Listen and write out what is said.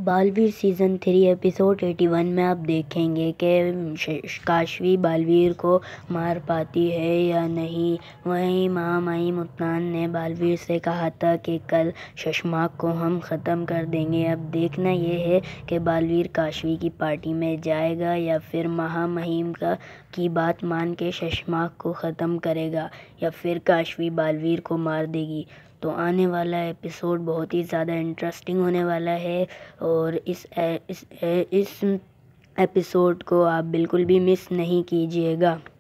Baalveer season 3 episode 81 में आप देखेंगे कि काशवी बालवीर को मार पाती है या नहीं। वहीं महामहिम मुत्तान ने बालवीर से कहा था कि कल शशमाक को हम ख़त्म कर देंगे। अब देखना यह है कि बालवीर काशवी की पार्टी में जाएगा या फिर महामहिम की बात मान के शशमाक को ख़त्म करेगा या फिर काशवी बालवीर को मार देगी। तो आने वाला एपिसोड बहुत ही ज़्यादा इंटरेस्टिंग होने वाला है और इस एपिसोड को आप बिल्कुल भी मिस नहीं कीजिएगा।